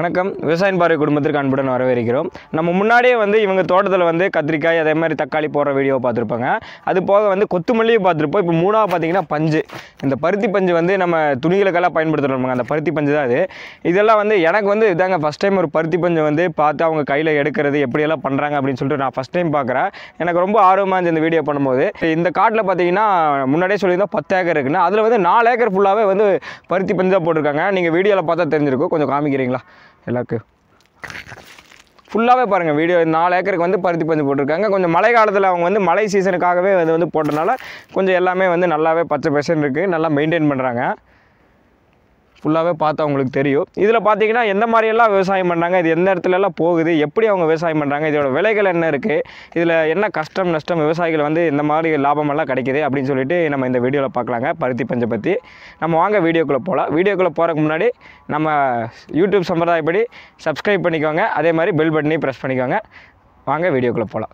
வணக்கம். விவசாயின் பார்வை குடும்பத்திற்கு அன்புடன் வரவேற்கிறோம். நம்ம முன்னாடியே இவங்க தோட்டத்தில் கத்திரிக்காய் அதே மாதிரி தக்காளி போடுற வீடியோ பார்த்துருப்பாங்க. அது போக கொத்துமல்லியும் பார்த்துருப்போம். இப்போ மூணாவது பார்த்தீங்கன்னா பஞ்சு. இந்த பருத்தி பஞ்சு நம்ம துணிகளுக்கெல்லாம் பயன்படுத்துகிறோம். அந்த பருத்தி பஞ்சு தான் அது. இதெல்லாம் எனக்கு இதாங்க ஃபஸ்ட் டைம் ஒரு பருத்தி பஞ்சு பார்த்து அவங்க கையில் எடுக்கிறது எப்படியெல்லாம் பண்ணுறாங்க அப்படின்னு சொல்லிட்டு நான் ஃபஸ்ட் டைம் பார்க்குறேன். எனக்கு ரொம்ப ஆர்வமாக இருந்துச்சு இந்த வீடியோ பண்ணும்போது. இந்த காட்டில் பார்த்தீங்கன்னா முன்னாடியே சொல்லியிருந்தோம் 10 ஏக்கர் இருக்குன்னு. அதில் 4 ஏக்கர் ஃபுல்லாகவே பருத்தி பஞ்சு தான் போட்டிருக்காங்க. நீங்கள் வீடியோவில் பார்த்தா தெரிஞ்சிருக்கும். கொஞ்சம் காமிக்கிறீங்களா எல்லாருக்கும்? ஃபுல்லாகவே பாருங்கள் வீடியோ. 4 ஏக்கருக்கு பருத்தி பஞ்சு போட்டிருக்காங்க. கொஞ்சம் மழை காலத்தில் அவங்க மழை சீசனுக்காகவே அது போட்டனால கொஞ்சம் எல்லாமே நல்லாவே பச்சை பசன்னு இருக்குது. நல்லா மெயின்டைன் பண்ணுறாங்க. ஃபுல்லாகவே பார்த்தா அவங்களுக்கு தெரியும். இதில் பார்த்தீங்கன்னா எந்த மாதிரியெல்லாம் விவசாயம் பண்ணுறாங்க, இது எந்த இடத்துலலாம் போகுது, எப்படி அவங்க விவசாயம் பண்ணுறாங்க, இதோட விலைகள் என்ன இருக்குது, இதில் என்ன கஷ்டம் நஷ்டம், விவசாயிகள் இந்த மாதிரி லாபமெல்லாம் கிடைக்கிது அப்படின்னு சொல்லிட்டு நம்ம இந்த வீடியோவில் பார்க்கலாங்க. பருத்தி பஞ்சை பற்றி நம்ம வாங்க வீடியோக்குள்ளே போகலாம். வீடியோக்குள்ளே போகிறதுக்கு முன்னாடி நம்ம யூடியூப் சம்பிரதாயப்படி சப்ஸ்கிரைப் பண்ணிக்கோங்க. அதே மாதிரி பெல் பட்டனையும் ப்ரெஸ் பண்ணிக்கோங்க. வாங்க வீடியோக்குள்ளே போகலாம்.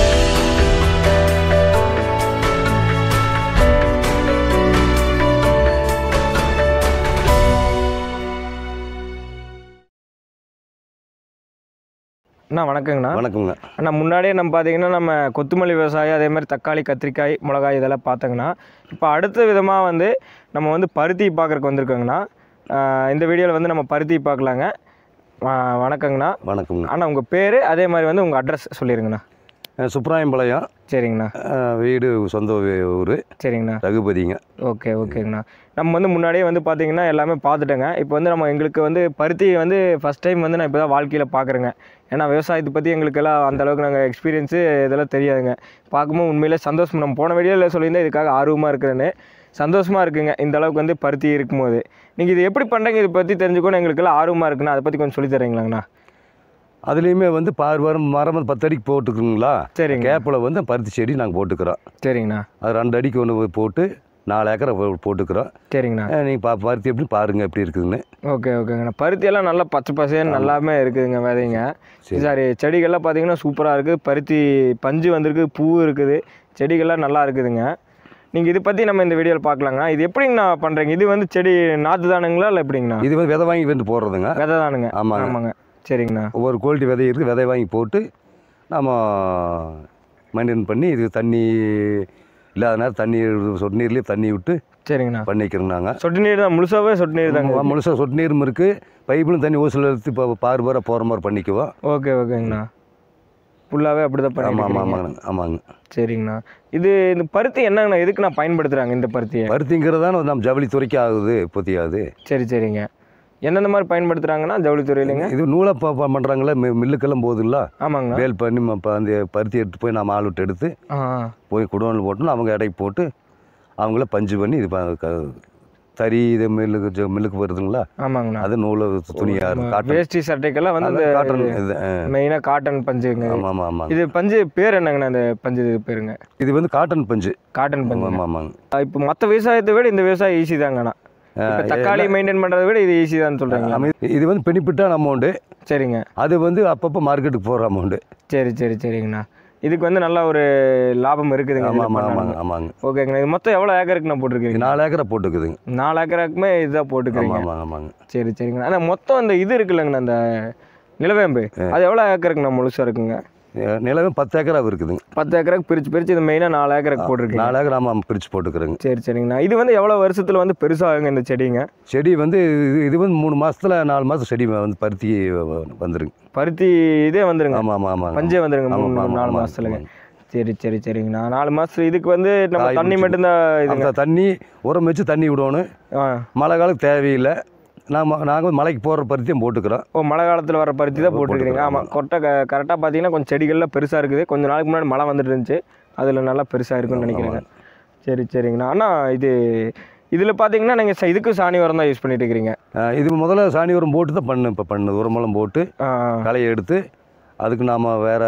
அண்ணா வணக்கங்கண்ணா. வணக்கங்க அண்ணா. முன்னாடியே பார்த்தீங்கன்னா நம்ம கொத்துமல்லி விவசாயம் அதே மாதிரி தக்காளி கத்திரிக்காய் மிளகாய் இதெல்லாம் பார்த்தோங்கண்ணா. இப்போ அடுத்த விதமாக நம்ம பருத்தி பார்க்குறக்கு வந்திருக்கோங்கண்ணா. இந்த வீடியோவில் நம்ம பருத்தி பார்க்கலாங்க. வணக்கங்கண்ணா. வணக்கங்க அண்ணா. உங்கள் பேர் அதே மாதிரி உங்கள் அட்ரஸ் சொல்லிடுங்கண்ணா. சுப்ராயம்பாளையம். சரிங்கண்ணா. வீடு சொந்த ஊர். சரிங்கண்ணா. ரகுபதிங்க. ஓகேங்கண்ணா. நம்ம முன்னாடியே பார்த்தீங்கன்னா எல்லாமே பார்த்துட்டேங்க. இப்போ நம்ம எங்களுக்கு பருத்தி ஃபஸ்ட் டைம் நான் இப்போ தான் வாழ்க்கையில் பார்க்குறேங்க. ஏன்னா விவசாயத்தை பற்றி எங்களுக்கெல்லாம் அந்தளவுக்கு நாங்கள் எக்ஸ்பீரியன்ஸு இதெல்லாம் தெரியாதுங்க. பார்க்கும்போது உண்மையிலே சந்தோஷம். நம்ம போன வீடியோவில் சொல்லியிருந்தேன் இதுக்காக ஆர்வமாக இருக்கிறேன்னு. சந்தோஷமாக இருக்குங்க இந்த அளவுக்கு பருத்தி இருக்கும்போது. நீங்கள் இது எப்படி பண்ணுறீங்க இதை பற்றி தெரிஞ்சுக்கணும் எங்களுக்கெல்லாம் ஆர்வமாக இருக்குண்ணா. அதை பற்றி கொஞ்சம் சொல்லி தரீங்களாங்கண்ணா? அதுலேயுமே மரம் 10 அடிக்கு போட்டுக்குங்களா? சரிங்க. கேப்பில் பருத்தி செடி நாங்கள் போட்டுக்கிறோம். சரிங்கண்ணா. அது 2 அடிக்கு ஒன்று போட்டு 4 ஏக்கரை போட்டுக்கிறோம். சரிங்கண்ணா. நீங்கள் பருத்தி எப்படி பாருங்கள் எப்படி இருக்குதுன்னு. ஓகேங்கண்ணா. பருத்தியெல்லாம் நல்லா பச்சை பசேன்னு நல்லாமே இருக்குதுங்க விதைங்க. சாரி செடிகள்லாம் பார்த்தீங்கன்னா சூப்பராக இருக்குது. பருத்தி பஞ்சு வந்திருக்கு, பூ இருக்குது, செடிகள்லாம் நல்லா இருக்குதுங்க. நீங்கள் இதை பற்றி நம்ம இந்த வீடியோவில் பார்க்கலாங்கண்ணா. இது எப்படிங்கண்ணா பண்ணுறீங்க? இது செடி நாற்று தானுங்களா இல்லை எப்படிங்கண்ணா? இது விதை வாங்கி போடுறதுங்க. விதை தானுங்க. ஆமாங்க. சரிங்கண்ணா. ஒவ்வொரு குவாலிட்டி விதை இருக்குது. விதை வாங்கி போட்டு நம்ம மெயின்டைன் பண்ணி இது தண்ணி இல்லாத நேரம் தண்ணி சொட்டு நீர்லேயே தண்ணி விட்டு சரிங்கண்ணா பண்ணிக்கிறோம். நாங்கள் சொட்டு நீர் தான் முழுசாகவே சொட்டு நீர் தாங்க. முழுசாக சொட்டு நீரும் இருக்குது. பைப்பிலும் தண்ணி ஓசில் எடுத்து இப்போ பார் போகிற மாதிரி பண்ணிக்குவோம். ஓகேங்கண்ணா. ஃபுல்லாகவே அப்படி தான் பண்ணி. ஆமாங்க. சரிங்கண்ணா. இந்த பருத்தி என்னங்கண்ணா எதுக்கு நான் பயன்படுத்துகிறாங்க இந்த பருத்தியை? பருத்திங்கிறதான நம்ம ஜவுளி துறைக்கு ஆகுது இப்போத்தியாவது. சரிங்க. எந்தெந்த மாதிரி பயன்படுத்துகிறாங்கன்னா ஜவுளித்துறையிலங்க? இது நூலை பண்ணுறாங்களே மில்லுக்கெல்லாம் போகுதுல்ல. ஆமாங்க. வேல் பண்ணி அந்த பருத்தி எடுத்து போய் நம்ம ஆள் விட்டு எடுத்து போய் குடோனில் போட்டோம்னா அவங்க எடைக்கு போட்டு அவங்கள பஞ்சு பண்ணி இது தறி இது மில்லுக்கு வருதுங்களா? ஆமாங்கண்ணா. அது நூலை துணியாக இருக்கும். வேஷ்டி சட்டைக்கெல்லாம் காட்டன். இது மெயினாக காட்டன் பஞ்சுங்க. ஆமாம். இது பஞ்சு பேர் என்னங்கண்ணா? இந்த பஞ்சு பேருங்க? இது காட்டன் பஞ்சு. காட்டன் பஞ்சு. ஆமாங்க. இப்போ மற்ற விவசாயத்தை விட இந்த விவசாயம் ஈஸி தாங்கண்ணா. இப்போ தக்காளி மெயின்டைன் பண்ணுறதை விட இது ஈஸி தான் சொல்கிறீங்க. இது பெனிஃபிட்டான அமௌண்ட்டு. சரிங்க. அது அப்பப்போ மார்க்கெட்டுக்கு போகிற அமௌண்ட்டு. சரிங்கண்ணா. இதுக்கு நல்ல ஒரு லாபம் இருக்குதுங்க. ஆமாங்க. ஓகேங்கண்ணா. இது மொத்தம் எவ்வளோ ஏக்கருக்கு நான் போட்டிருக்கீங்க? 4 ஏக்கரை போட்டுக்குதுங்க. 4 ஏக்கருக்குமே இதுதான் போட்டுக்கிறீங்க. ஆமாங்க. சரிங்கண்ணா. ஆனால் மொத்தம் அந்த இது இருக்குல்லங்கண்ணா அந்த நிலவேம்பு, அது எவ்வளோ ஏக்கருக்குண்ணா முழுசாக இருக்குங்க? நிலவும் 10 ஏக்கராக இருக்குதுங்க. 10 ஏக்கருக்கு பிரித்து இது மெயினாக 4 ஏக்கருக்கு போட்டிருக்கீங்க. 4 ஏக்கர் ஆமாம் பிரித்து போட்டுக்கிறேங்க. சரிங்கண்ணா. இது எவ்வளோ வருஷத்தில் பெருசாகுங்க இந்த செடிங்க? செடி இது 3 மாதத்தில் 4 மாதம் செடி பருத்தி வந்துருங்க. பருத்தி இதே வந்துருங்க. ஆமாம். பஞ்சே வந்துருங்க 4 மாதத்துலங்க. சரிங்கண்ணா. 4 மாதம் இதுக்கு நம்ம தண்ணி மட்டும்தான் இதுங்க. தண்ணி உரம் வச்சு தண்ணி விடணும். மழை காலம் தேவையில்லை. நாங்கள் மலைக்கு போடுற பருத்தியும் போட்டுக்கிறோம். மழை காலத்தில் வர பருத்தி தான் போட்டுருக்கீங்க. ஆமாம். கரெக்டாக பார்த்தீங்கன்னா கொஞ்சம் செடிகள்லாம் பெருசாக இருக்குது. கொஞ்சம் நாளைக்கு முன்னாடி மழை வந்துட்டு இருந்துச்சு. அதில் நல்லா பெருசாக இருக்குன்னு நினைக்கிறேங்க. சரிங்கண்ணா. ஆனால் இதில் பார்த்தீங்கன்னா நீங்கள் இதுக்கு சாணி உரம் தான் யூஸ் பண்ணிட்டு இருக்கிறீங்க? இது முதல்ல சாணி உரம் போட்டு தான் இப்போ பண்ணுது. உரமெல்லாம் போட்டு களையை எடுத்து அதுக்கு நாம் வேறு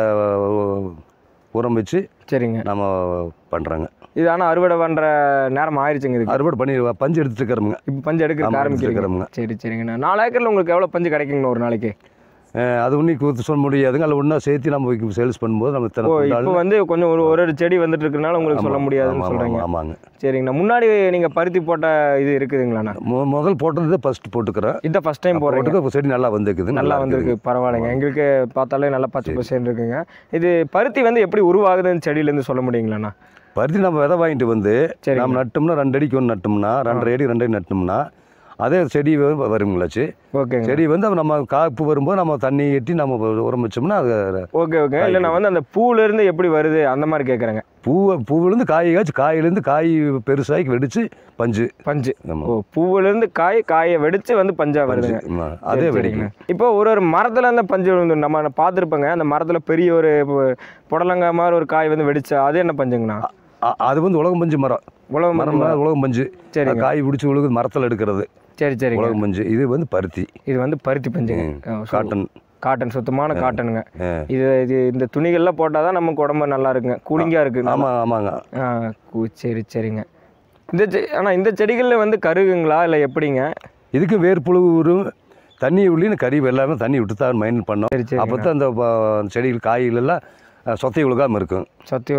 உரம் வச்சு சரிங்க நம்ம பண்ணுறோங்க. இது ஆனால் அறுவடை பண்ணுற நேரம் ஆயிடுச்சுங்க. இதுக்கு அறுவடை பண்ணி பஞ்சு எடுத்துட்டு இருக்கிறோமுங்க. இப்போ பஞ்சு எடுக்க ஆரம்பிச்சிருக்கிறோமுங்க. சரிங்கண்ணா. 4 ஏக்கரில் உங்களுக்கு எவ்வளோ பஞ்சு கிடைக்குங்கண்ணா ஒரு நாளைக்கு? அது ஒன்றும் சொல்ல முடியாதுங்க. அதில் ஒன்றா சேர்த்து நம்ம சேல்ஸ் பண்ணும்போது நம்ம இப்போ வந்து கொஞ்சம் ஒரு செடி வந்துட்டு இருக்கிறனால உங்களுக்கு சொல்ல முடியாதுன்னு சொல்கிறீங்க. ஆமாங்க. சரிங்கண்ணா. முன்னாடி நீங்கள் பருத்தி போட்ட இது இருக்குதுங்களாண்ணா? முதல் போட்டது ஃபஸ்ட்டு போட்டுக்கிறேன். இதை ஃபஸ்ட் டைம் போடுறதுக்கு செடி நல்லா வந்துருக்குது. நல்லா வந்துருக்கு. பரவாயில்லைங்க. எங்களுக்கு பார்த்தாலே நல்லா பச்சை பசேன்னு இருக்குங்க. இது பருத்தி வந்து எப்படி உருவாகுதுன்னு செடியிலேருந்து சொல்ல முடியுங்களாண்ணா? பருத்தி நம்ம விதை வாங்கிட்டு வந்து நம்ம நட்டோம்னா 2 அடிக்கு ஒன்று நட்டோம்னா 2.5 அடி 2 அடி நட்டோம்னா அதே செடி வருங்களாச்சு. ஓகே. செடி வந்து நம்ம காப்பு வரும்போது நம்ம தண்ணி கட்டி நம்ம உரம் வச்சோம்னா அது ஓகே. இல்லை நான் வந்து அந்த பூவிலேருந்து எப்படி வருது அந்த மாதிரி கேட்குறேங்க. பூவிலேருந்து காய் காய்ச்சி காயிலேருந்து காய் பெருசாகி வெடிச்சு பஞ்சு. பூவிலேருந்து காயை வெடிச்சு வந்து பஞ்சா வருதுங்க. அதே வெடிக்கும். இப்போ ஒரு மரத்தில் அந்த பஞ்சு நம்ம பார்த்துருப்போங்க. அந்த மரத்தில் பெரிய ஒரு புடலங்காய் மாதிரி ஒரு காய் வந்து வெடிச்சா அது என்ன பஞ்சுங்கண்ணா? அது வந்து உலகம் பஞ்சு மரம். உலகம் பஞ்சு. சரி. காய் பிடிச்சி உழுகுது மரத்தில் எடுக்கிறது. சரி. உலகம் பஞ்சு. இது வந்து பருத்தி. இது வந்து பருத்தி பஞ்சு. காட்டன் சுத்தமான காட்டனுங்க. இது இந்த துணிகள்லாம் போட்டால் தான் நமக்கு உடம்பு நல்லா இருக்குங்க, கூலிங்காக இருக்குது. ஆமாங்க. சரிங்க. ஆனால் இந்த செடிகளில் வந்து கருகுங்களா இல்லை எப்படிங்க? இதுக்கு வேர்ப்புழு வரும், தண்ணி உள்ளின்னு கறி எல்லாமே தண்ணி விட்டு தான் மெயின்டைன் பண்ணோம். அப்போ தான் அந்த செடிகள் காய்கள் எல்லாம் சொத்தை ஒழுகாமல் இருக்கும்.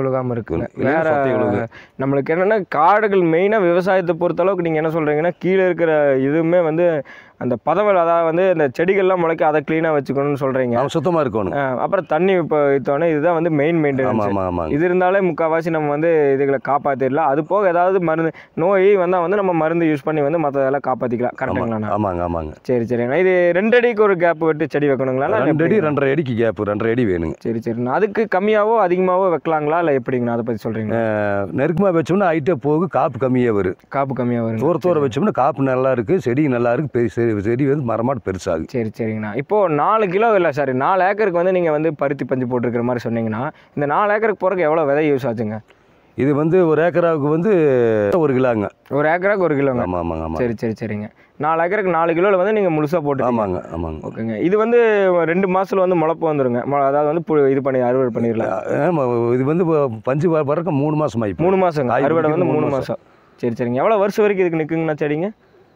வேற நம்மளுக்கு என்னென்னா காடுகள் மெயினாக விவசாயத்தை பொறுத்தளவுக்கு நீங்கள் என்ன சொல்கிறீங்கன்னா கீழே இருக்கிற இதுவுமே வந்து அந்த பதவல், அதாவது வந்து இந்த செடிகள்லாம் முளைக்க அதை க்ளீனாக வச்சுக்கணும்னு சொல்கிறீங்க. சுத்தமாக இருக்கணும். அப்புறம் தண்ணி இப்போ இத்தோடனே இதுதான் வந்து மெயின் மெயின்டெனன்ஸ். இது இருந்தாலே முக்கால்வாசி நம்ம வந்து இதுகளை காப்பாற்றிடலாம். அது போக ஏதாவது மருந்து நோய் வந்தால் வந்து நம்ம மருந்து யூஸ் பண்ணி வந்து மற்றதெல்லாம் காப்பாற்றிக்கலாம். கரெக்டுங்களா? ஆமாங்க. சரிங்க. இது 2 அடிக்கு ஒரு கேப் விட்டு செடி வைக்கணுங்களா? 2 அடி 2.5 அடிக்கு கேப், 2.5 அடி வேணுங்க. சரிண்ணா. அதுக்கு கம்மியாவோ அதிகமாகவோ வைக்கலாங்களா இல்லை எப்படிங்கண்ணா? அதை பற்றி சொல்கிறீங்க. நெருக்கமாக வச்சோம்னா ஹைட்டே போகும், காப்பு கம்மியாக வரும். தூர வச்சோம்னா காப்பு நல்லா இருக்குது, செடி நல்லா இருக்குது, செடி வந்து மரமாட்டு பெருசாகும். சரிங்கண்ணா. இப்போது 4 கிலோ இல்லை 4 ஏக்கருக்கு வந்து நீங்கள் வந்து பருத்தி பஞ்சு போட்டிருக்கிற மாதிரி சொன்னீங்கன்னா இந்த 4 ஏக்கருக்கு போகிறதுக்கு எவ்வளோ விதை யூஸ் ஆச்சுங்க? இது வந்து 1 ஏக்கராவுக்கு வந்து 1 கிலோங்க. 1 ஏக்கராவுக்கு 1 கிலோங்க. ஆமாங்க. சரிங்க. 4 ஏக்கருக்கு 4 கிலோவில் வந்து நீங்கள் முழுசாக போட்டு. ஆமாங்க. ஓகேங்க. இது வந்து 2 மாதத்தில் வந்து முளைப்பு வந்துருங்க. அதாவது வந்து இது பண்ணி அறுவடை பண்ணிடலாம். இது வந்து பஞ்சு வரக்க 3 மாதம் ஆகி 3 மாதங்க. அறுவடை வந்து 3 மாதம். சரிங்க. எவ்வளோ வருஷம் வரைக்கும் இதுக்கு நிற்குங்கண்ணா செடிங்க?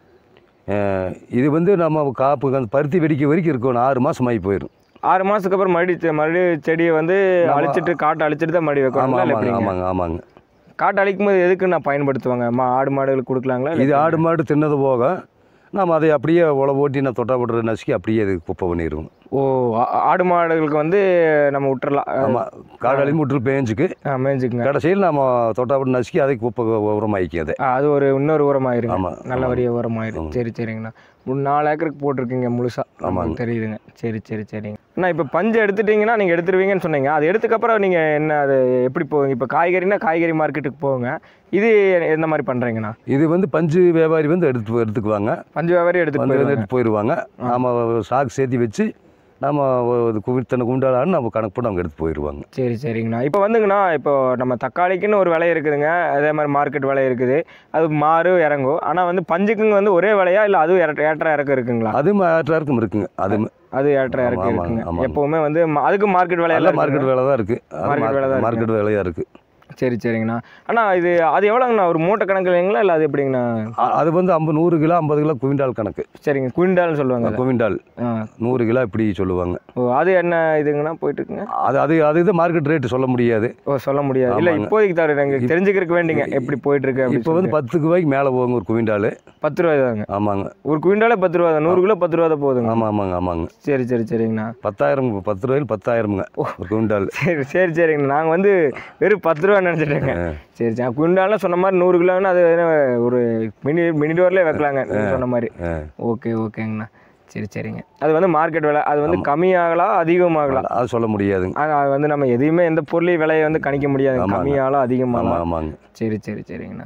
இது வந்து நம்ம காப்பு அந்த பருத்தி வெடிக்க வரைக்கும் இருக்கணும். 6 மாதம் ஆகி போயிடும். 6 மாதத்துக்கு அப்புறம் மறுபடியும் செடியை வந்து அழிச்சிட்டு காட்டை அழிச்சிட்டு தான் மறுபடி வைக்கணும். ஆமாங்க. காட்டை அழிக்கும் போது எதுக்கு நான் பயன்படுத்துவாங்க? ஆடு மாடுகளுக்கு கொடுக்கலாங்களா? இது ஆடு மாடு தின்னது போக நம்ம அதை அப்படியே உழவு ஓட்டி நான் தொட்டா போட்டு நசுக்கி அப்படியே அது குப்பை பண்ணிடுவோம். ஆடு மாடுகளுக்கு வந்து நம்ம விட்டுறலாம். ஆமாம், காடாலையும் விட்டுரு மேய்ஞ்சுக்குங்க. கடைசியில் நம்ம தொட்டா போட்டு நசுக்கி அதை குப்பை உரமாயிக்கும். அது ஒரு இன்னொரு உரமாயிருங்க. ஆமாம், நல்ல வரிய உரமாயிரும். சரிங்கண்ணா. 4 ஏக்கருக்கு போட்டிருக்கீங்க முழுசாக. ஆமாம், தெரியுதுங்க. சரிங்க அண்ணா. இப்போ பஞ்சு எடுத்துட்டிங்கன்னா நீங்கள் எடுத்துருவீங்கன்னு சொன்னீங்க. அது எடுத்துக்கப்புறம் நீங்கள் என்ன அது எப்படி போவீங்க? இப்போ காய்கறினா காய்கறி மார்க்கெட்டுக்கு போங்க. இது எந்த மாதிரி பண்ணுறீங்கண்ணா? இது வந்து பஞ்சு வியாபாரி வந்து எடுத்துக்குவாங்க. பஞ்சு வியாபாரி எடுத்து போயிடுவாங்க. நம்ம சாக்கு சேர்த்து வச்சு நம்ம இத்தனை குண்டாலான்னு நம்ம கணக்கு போட்டு அவங்க எடுத்து போயிடுவாங்க. சரிங்கண்ணா. இப்போ வந்துங்கண்ணா, இப்போ நம்ம தக்காளிக்குன்னு ஒரு விலை இருக்குதுங்க, அதே மாதிரி மார்க்கெட் விலை இருக்குது, அது மாறு இறங்கும். ஆனால் வந்து பஞ்சுக்குங்க வந்து ஒரே விலையா இல்லை அதுவும் ஏற்ற இறக்கம் இருக்குங்களா? அதுவும் ஏற்ற இறக்கம் இருக்குங்க. அது ஏற்ற இறக்கம் இருக்குங்க. எப்போவுமே வந்து அதுக்கு மார்க்கெட் விலையெல்லாம் மார்க்கெட் விலை தான் இருக்குது. மார்க்கெட் விலையாக இருக்குது. சரிங்கண்ணா. அண்ணா இது அது எவ்வளோங்கண்ணா? ஒரு மூட்டை கணக்கு இல்லைங்களா இல்லை அது எப்படிங்கண்ணா? அது வந்து 100 கிலோ 50 கிலோ குவிண்டால் கணக்கு. சரிங்க, குவிண்டால்னு சொல்லுவாங்க. குவிண்டால் 100 கிலோ இப்படி சொல்லுவாங்க. அது என்ன இதுங்கண்ணா போயிட்டு இருக்குங்க? அது இது மார்க்கெட் ரேட்டு சொல்ல முடியாது. சொல்ல முடியாது. இல்லை இப்போதைக்கு தவிர எங்களுக்கு தெரிஞ்சுக்கிறதுக்கு வேண்டிங்க எப்படி போயிட்டு இருக்கு. இப்போ வந்து 10 ரூபாய்க்கு மேலே போகுங்க ஒரு குவிண்டால். 10 ரூபாய் தாங்க. ஆமாங்க, ஒரு குவிண்டாலே 10 ரூபா தான். 100 கிலோ 10 ரூபா தான் போகுதுங்க. ஆமாங்க. சரிங்கண்ணா. 10,000 10 ரூபாயில் 10,000ங்க ஒரு குவிண்டால். சரிங்கண்ணா. நாங்கள் வந்து வெறும் 10 ரூபா நினச்சிட்டேங்க. சரி, குவிண்டால்னா சொன்ன மாதிரி 100 கிலோன்னா அது ஒரு மினி டோர்லேயே வைக்கலாங்க சொன்ன மாதிரி. ஓகேங்கண்ணா. சரிங்க. அது வந்து மார்க்கெட் விலை, அது வந்து கம்மியாகலாம் அதிகமாகலாம் அது சொல்ல முடியாதுங்க. அது வந்து நம்ம எதையுமே எந்த பொருளையும் விலையை வந்து கணிக்க முடியாது, கம்மியாகலாம் அதிகமாகலாம். ஆமாங்க. சரிங்கண்ணா.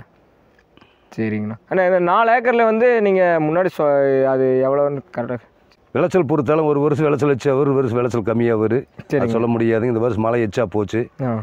ஆனால் இந்த 4 ஏக்கரில் வந்து நீங்கள் முன்னாடி அது எவ்வளோன்னு கரெக்டாக விளைச்சல் பொறுத்தாலும் ஒரு வருஷம் விளைச்சல் வச்சா ஒரு வருஷம் விளைச்சல் கம்மியாக வரும். சொல்ல முடியாதுங்க. இந்த வருஷம் மழை எச்சா போச்சு,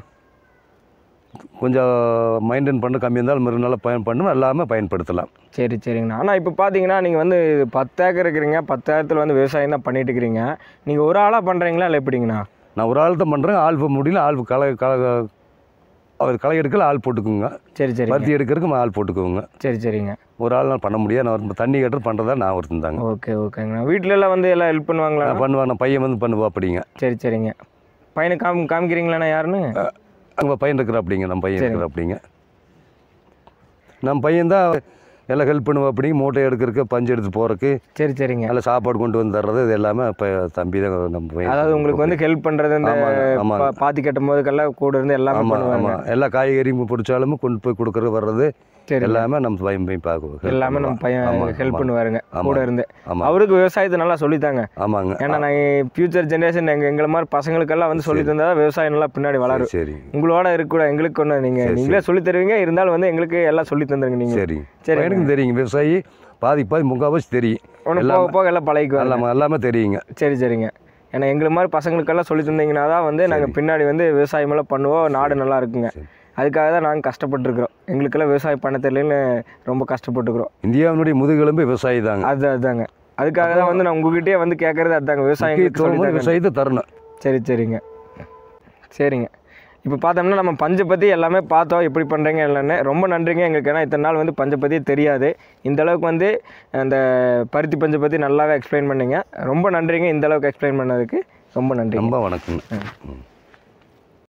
கொஞ்சம் மெயின்டைன் பண்ண கம்மியாக இருந்தாலும் மறுநாள் பண்ணணும், எல்லாமே பயன்படுத்தலாம். சரிங்கண்ணா. ஆனால் இப்போ பார்த்தீங்கன்னா நீங்கள் வந்து 10 ஏக்கர் இருக்கிறீங்க, 10 ஏக்கத்தில் வந்து விவசாயம் தான் பண்ணிட்டு இருக்கிறீங்க. நீங்கள் ஒரு ஆளாக பண்ணுறீங்களா இல்லை எப்படிங்கண்ணா? நான் ஒரு ஆள் தான் பண்ணுறேன். ஆள் முடியல, ஆள் அவர் களை எடுக்கல ஆள் போட்டுக்குங்க. சரி சரி. பருத்தி எடுக்கிறதுக்கு ஆள் போட்டுக்குவோங்க. சரி சரிங்க. ஒரு ஆள் பண்ண முடியாது. நான் தண்ணி கட்டுறது பண்ணுறதா நான் ஒருத்தன் தாங்க. ஓகே ஓகேங்கண்ணா. வீட்டிலலாம் வந்து எல்லாம் ஹெல்ப் பண்ணுவாங்களா? பண்ணுவாங்க. நான் பையன் வந்து பண்ணுவா அப்படிங்க. சரி சரிங்க. பையனை காமிக்கிறீங்களாண்ணா யாருன்னு? அங்கே பையன் இருக்கிற அப்படிங்க. நம்ம பையன் இருக்கிற அப்படிங்க. நம்ம பையன்தான் எல்லாம் ஹெல்ப் பண்ணுவா அப்படிங்க. மூட்டை எடுக்கிறதுக்கு பஞ்சு எடுத்து போகிறதுக்கு. சரி சரிங்க. எல்லாம் சாப்பாடு கொண்டு வந்து தர்றது இது எல்லாமே இப்போ தம்பி தான் நம்ம பையன். அதாவது உங்களுக்கு வந்து ஹெல்ப் பண்ணுறது இந்த பாத்தி கட்டும் போதுக்கெல்லாம் கூட இருந்து எல்லாமே பண்ணுவாங்க. எல்லா காய்கறி பிடிச்சாலும் கொண்டு போய் கொடுக்குறது வர்றது எல்லாமே நம்ம பையன் பார்க்குவோம். எல்லாமே நம்ம பையன் ஹெல்ப் பண்ணுவாருங்க கூட இருந்து. அவருக்கு விவசாயத்தை நல்லா சொல்லித்தாங்க. ஆமாங்க. ஏன்னா நான் ஃபியூச்சர் ஜென்ரேஷன் எங்களை மாதிரி பசங்களுக்கெல்லாம் வந்து சொல்லி தந்தா விவசாயம் நல்லா பின்னாடி வளரும். சரி. உங்களோட இருக்கக்கூட எங்களுக்கு ஒன்று நீங்களே சொல்லி தருவீங்க, இருந்தாலும் வந்து எங்களுக்கு எல்லாம் சொல்லி தந்துருங்க நீங்கள். சரி சரி. எனக்கு தெரியுங்க விவசாயி பாதி முக்கால்வாசி தெரியும். ஒன்று போக போக எல்லாம் பழகிக்குவோம். எல்லாமே தெரியுங்க. சரி சரிங்க. ஏன்னா எங்களை மாதிரி பசங்களுக்கெல்லாம் சொல்லி தந்தீங்கன்னா தான் வந்து நாங்கள் பின்னாடி வந்து விவசாயமெல்லாம் பண்ணுவோம், நாடு நல்லா இருக்குங்க. அதுக்காக தான் நாங்கள் கஷ்டப்பட்டுருக்குறோம். எங்களுக்கெல்லாம் விவசாயம் பண்ண தெரியலன்னு ரொம்ப கஷ்டப்பட்டுருக்குறோம். இந்தியாவினுடைய முதுகெலும்பு விவசாயி தாங்க. அதுதாங்க. அதுக்காக தான் வந்து நான் உங்ககிட்டயே வந்து கேட்குறது அதுதாங்க, விவசாயத்தை தரணும். சரி சரிங்க. சரிங்க. இப்போ பார்த்தோம்னா நம்ம பஞ்சை பற்றி எல்லாமே பார்த்தோம், எப்படி பண்ணுறீங்க இல்லைன்னு. ரொம்ப நன்றிங்க எங்களுக்கு. ஏன்னா இத்தனை நாள் வந்து பஞ்சை பற்றி தெரியாது. இந்தளவுக்கு வந்து அந்த பருத்தி பஞ்சை பற்றி நல்லாவே எக்ஸ்பிளைன் பண்ணிங்க. ரொம்ப நன்றிங்க இந்தளவுக்கு எக்ஸ்பிளைன் பண்ணதுக்கு. ரொம்ப நன்றி. ரொம்ப வணக்கம்.